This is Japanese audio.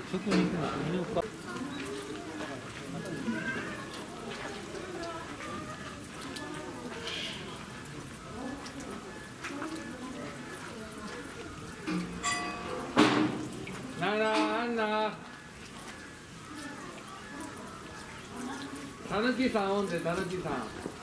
職人ってのは犬か。アンナたぬきさんおんで、たぬきさん。